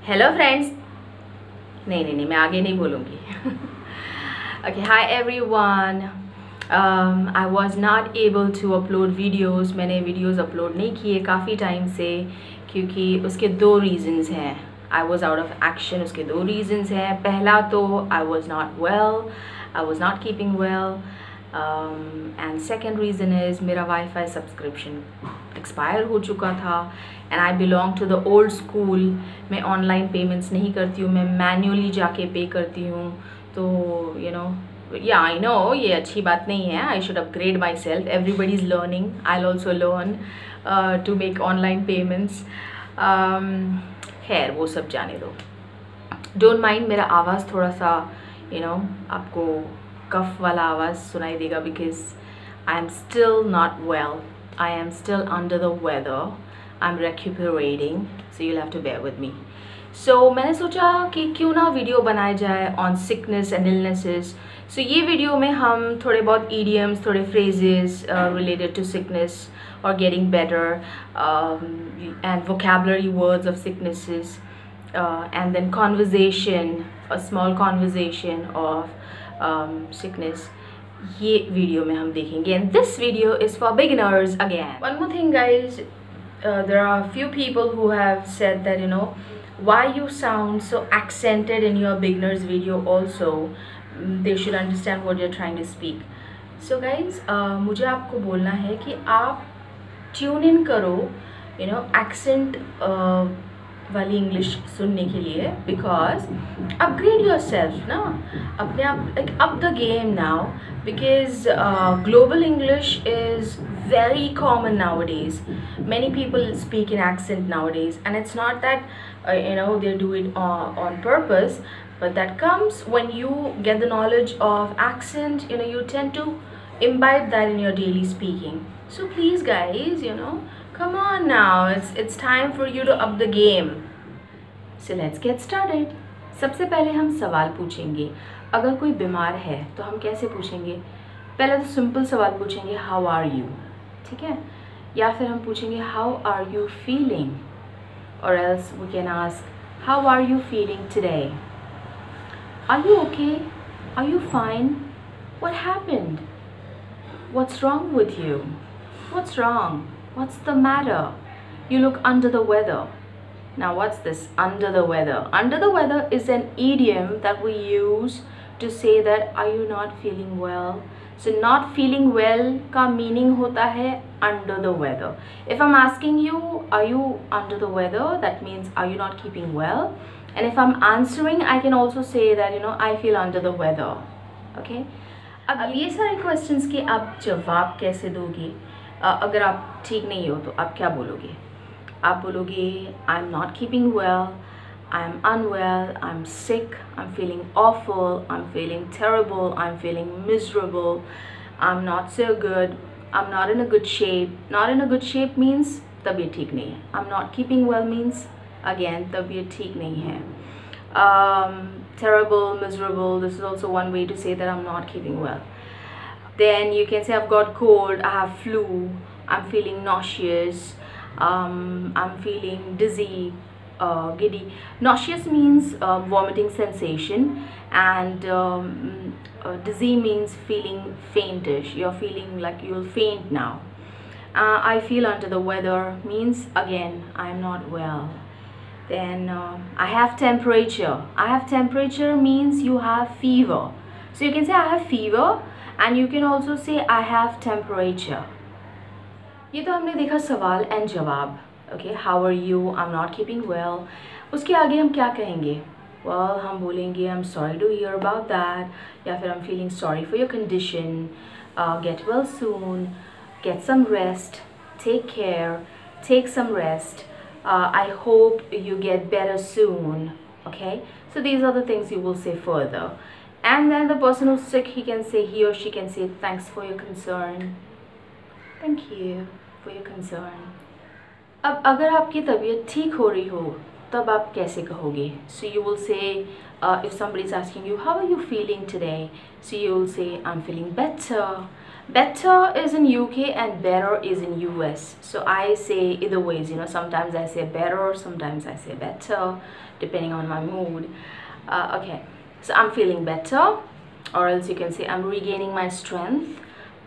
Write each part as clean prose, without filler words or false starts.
Hello friends, नहीं मैं आगे नहीं बोलूँगी. Okay, hi everyone. I was not able to upload videos. मैंने videos upload नहीं किए काफ़ी टाइम से क्योंकि उसके दो reasons हैं. I was out of action. उसके दो reasons हैं. पहला तो I was not well. I was not keeping well. And second reason is मेरा Wi-Fi subscription expire हो चुका था. And I belong to the old school. मैं online payments नहीं करती हूँ, मैं manually जाके pay करती हूँ. तो you know, yeah, I know ये अच्छी बात नहीं है. I should upgrade myself. Everybody's learning. I'll also learn to make online payments. खैर वो सब जाने दो. Don't mind मेरा आवाज़ थोड़ा सा you know आपको कफ वाला आवाज़ सुनाई देगा because I am still not well. I am still under the weather. I'm recuperating, so you'll have to bear with me. So मैंने सोचा कि क्यों ना वीडियो बनाया जाए on sickness and illnesses. So ये वीडियो में हम थोड़े बहुत idioms, थोड़े phrases related to sickness or getting better and vocabulary words of sicknesses and then conversation, a small conversation of sickness. ये वीडियो में हम देखेंगे. And this video is for beginners again. One more thing, guys. There are a few people who have said that why you sound so accented in your beginners video also. They should understand what you're trying to speak. So guys, मुझे आपको बोलना है कि आप tune in करो accent वाली English सुनने के लिए because upgrade yourself ना अपने आप like up the game now because global English is very common nowadays. Many people speak in accent nowadays and it's not that they do it on purpose, but that comes when you get the knowledge of accent. You tend to imbibe that in your daily speaking. So please guys, come on now, it's time for you to up the game. So let's get started. सबसे पहले हम सवाल पूछेंगे. अगर कोई बीमार है तो हम कैसे पूछेंगे? पहले तो सिंपल सवाल पूछेंगे how are you, ठीक है? या फिर हम पूछेंगे how are you feeling, or else we can ask how are you feeling today? Are you okay? Are you fine? What happened? What's wrong with you? What's wrong? What's the matter? You look under the weather. Now what's this under the weather? Under the weather is an idiom that we use to say that are you not feeling well? So not feeling well का meaning होता है under the weather. If I'm asking you are you under the weather, that means are you not keeping well? And if I'm answering, I can also say that I feel under the weather. Okay? अब ये सारे questions के आप जवाब कैसे दोगे? अगर आप ठीक नहीं हो तो आप क्या बोलोगे? आप बोलोगे I'm not keeping well, I'm unwell, I'm sick, I'm feeling awful, I'm feeling terrible, I'm feeling miserable, I'm not so good, I'm not in a good shape. Not in a good shape means तबीयत ठीक नहीं है. I'm not keeping well means again तबीयत ठीक नहीं है. Terrible, miserable, this is also one way to say that I'm not keeping well. Then you can say I've got cold, I have flu, I'm feeling nauseous, I'm feeling dizzy, giddy. Nauseous means vomiting sensation, and dizzy means feeling faintish. You're feeling like you'll faint now. I feel under the weather means again I'm not well. Then I have temperature. I have temperature means you have fever. So you can say I have fever, and you can also say I have temperature. ये तो हमने देखा सवाल and जवाब. Okay, how are you, I am not keeping well. उसके आगे हम क्या कहेंगे? वेल हम बोलेंगे I am sorry to hear about that, या फिर I am feeling sorry for your condition, get well soon, get some rest, take care, take some rest, I hope you get better soon. Okay, so these are the things you will say further. And then the person who's sick, he or she can say thanks for your concern, thank you for your concern. अब अगर आपकी तबीयत ठीक हो रही हो तब आप कैसे कहोगे? So you will say if somebody is asking you how are you feeling today, so you will say I'm feeling better, Better is in UK and better is in US. So I say either ways, you know, sometimes I say better, sometimes I say better, depending on my mood. Okay, so I'm feeling better, or else you can say I'm regaining my strength.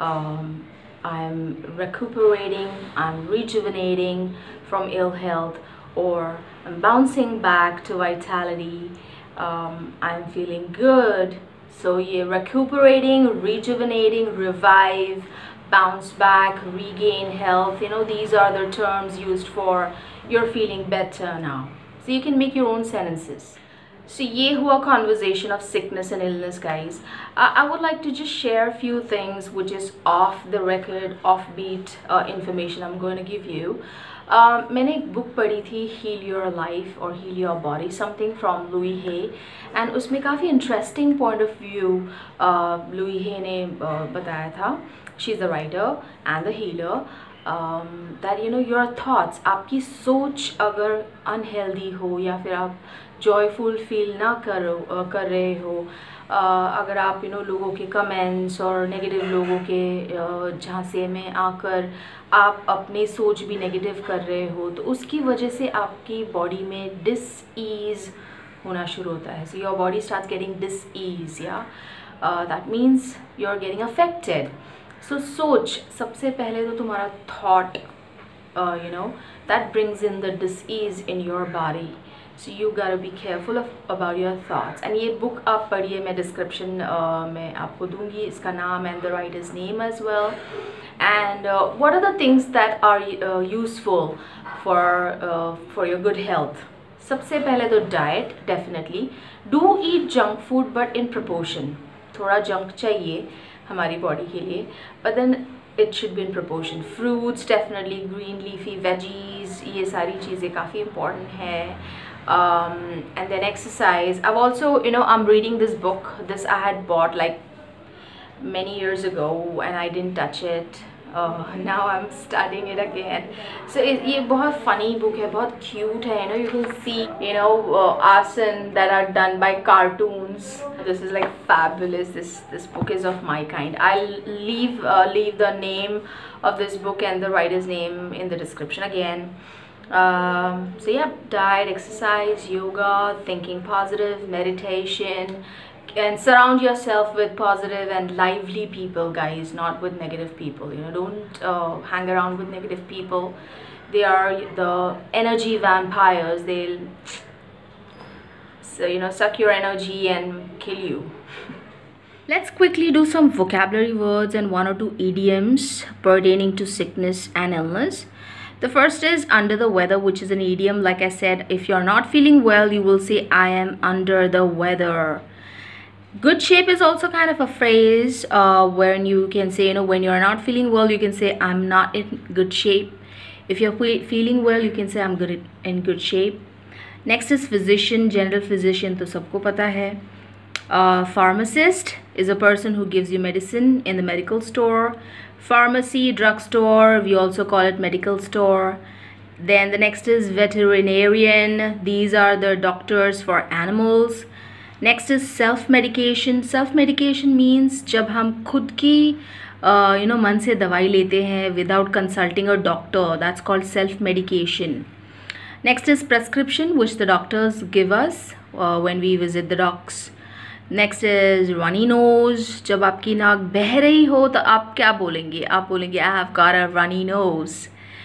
I'm recuperating, I'm rejuvenating from ill health, or I'm bouncing back to vitality. I'm feeling good. So yeah, recuperating, rejuvenating, revive, bounce back, regain health. You know, these are the terms used for you're feeling better now. So you can make your own sentences. So ये हुआ conversation of sickness and illness, guys. I would like to just share a few things which is off the record, offbeat information I'm going to give you. मैंने एक book पढ़ी थी Heal Your Life or Heal Your Body, something from Louise Hay, and उसमें काफ़ी interesting point of view Louise Hay ने बताया था. She's the writer and the healer. That you know your thoughts, आपकी सोच अगर unhealthy हो या फिर आप joyful feel ना कर रहे हो, अगर आप you know लोगों के comments और negative लोगों के झांसे में आकर आप अपनी सोच भी negative कर रहे हो, तो उसकी वजह से आपकी body में dis-ease होना शुरू होता है. So your body starts getting dis-ease, yeah. That means you're getting affected. So सोच, सबसे पहले तो तुम्हारा thought, you know, that brings in the dis-ease in your body. So you gotta be careful about your thoughts. And ये book आप पढ़िए, मैं description में आपको दूँगी इसका नाम and the writer's name as well. And what are the things that are useful for your good health? सबसे पहले तो diet, definitely. Do eat junk food but in proportion. थोड़ा junk चाहिए हमारी body के लिए, but then it should be in proportion. Fruits definitely, green leafy veggies, ये सारी चीज़ें काफ़ी important है. And then exercise. I've also, you know, I'm reading this book. This I had bought like many years ago and I didn't touch it. Now I'm studying it again. So ये बहुत funny book है, बहुत cute है. You know, you can see, you know, asan that are done by cartoons. This is like fabulous. This book is of my kind. I'll leave the name of this book and the writer's name in the description again. So yeah, diet, exercise, yoga, thinking positive, meditation, and surround yourself with positive and lively people, guys, not with negative people. You know, don't hang around with negative people. They are the energy vampires. They'll, so, you know, suck your energy and kill you. Let's quickly do some vocabulary words and one or two idioms pertaining to sickness and illness. The first is under the weather, which is an idiom. Like I said, if you're not feeling well, you will say I am under the weather. Good shape is also kind of a phrase wherein you can say, you know, when you're not feeling well, you can say I'm not in good shape. If you're feeling well, you can say I'm in good shape. Next is physician, general physician, to sabko pata hai. Pharmacist is a person who gives you medicine in the medical store. Pharmacy, drugstore, we also call it medical store. Then the next is veterinarian. These are the doctors for animals. Next is self-medication. Self-medication means जब हम खुद की you know मन से दवाई लेते हैं without consulting a doctor. That's called self-medication. Next is prescription, which the doctors give us when we visit the docs. Next is runny nose. जब आपकी नाक बह रही हो तो आप क्या बोलेंगे? आप बोलेंगे I have got a runny nose.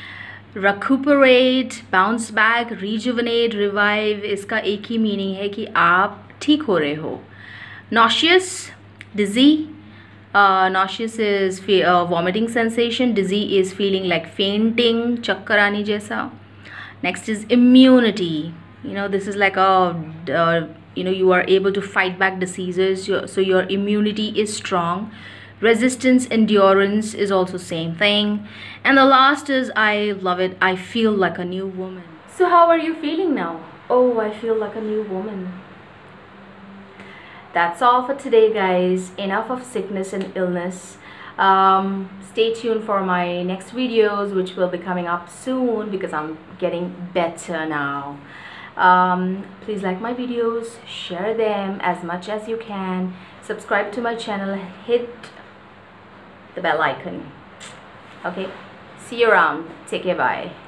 Recuperate, bounce back, rejuvenate, revive. इसका एक ही मीनिंग है कि आप ठीक हो रहे हो. Nauseous, dizzy. Nauseous is vomiting sensation. Dizzy is feeling like fainting, चक्कर आने जैसा. Next is immunity. You know, this is like a you know, you are able to fight back diseases, so your immunity is strong. Resistance, endurance is also same thing. And the last is, I love it, I feel like a new woman. So how are you feeling now? Oh, I feel like a new woman. That's all for today, guys. Enough of sickness and illness. Stay tuned for my next videos, which will be coming up soon because I'm getting better now. Please like my videos, share them as much as you can, subscribe to my channel, hit the bell icon. Okay, see you around. Take care. Bye.